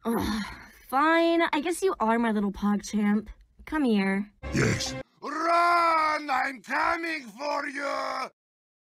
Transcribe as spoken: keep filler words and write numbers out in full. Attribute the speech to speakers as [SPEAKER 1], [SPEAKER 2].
[SPEAKER 1] Ugh, fine. I guess you are my little Pogchamp. Come here.
[SPEAKER 2] Yes. Run! I'm coming for you!